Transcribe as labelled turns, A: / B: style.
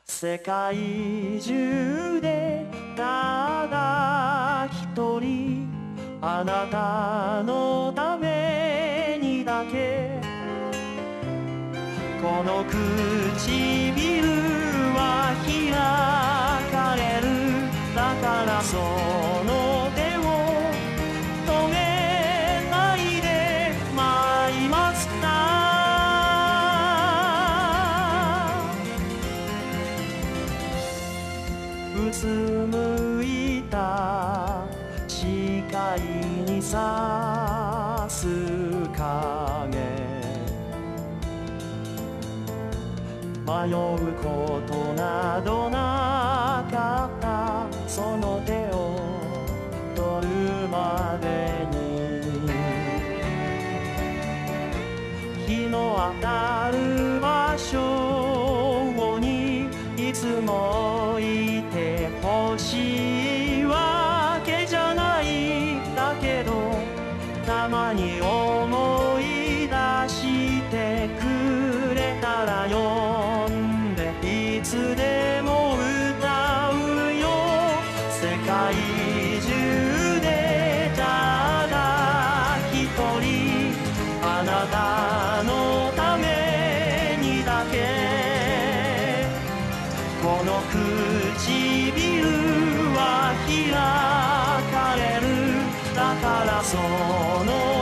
A: 世界中でただ一人あなたのためにだけこの唇は開かれるだからその手を止めないで待いますかうつむいた視界に差す影迷うことなどなかったその手を取るまでに日の当たる場所にいつもいてほしいわけじゃないだけどたまに思い出してくれたら呼んでいつでも歌うよ世界中でただ一人あなたのためにだけこの唇は開かれるだからその